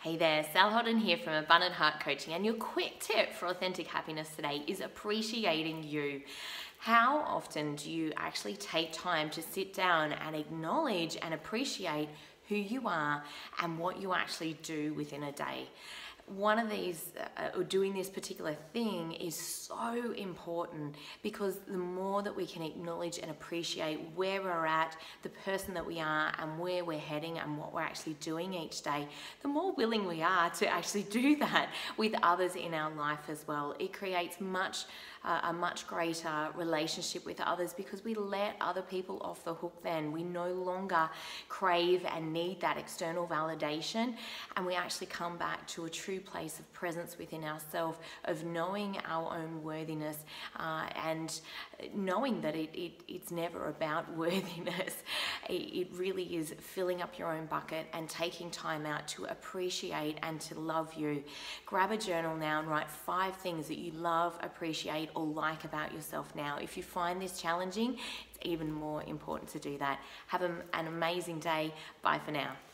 Hey there, Sal Hodden here from Abundant Heart Coaching, and your quick tip for authentic happiness today is appreciating you. How often do you actually take time to sit down and acknowledge and appreciate who you are and what you actually do within a day? One of these, doing this particular thing is so important because the more that we can acknowledge and appreciate where we're at, the person that we are and where we're heading and what we're actually doing each day, the more willing we are to actually do that with others in our life as well. It creates a much greater relationship with others because we let other people off the hook then. We no longer crave and need that external validation, and we actually come back to a true place of presence within ourselves, of knowing our own worthiness and knowing that it's never about worthiness. It really is filling up your own bucket and taking time out to appreciate and to love you. Grab a journal now and write 5 things that you love, appreciate, or like about yourself now. If you find this challenging, it's even more important to do that. Have an amazing day. Bye for now.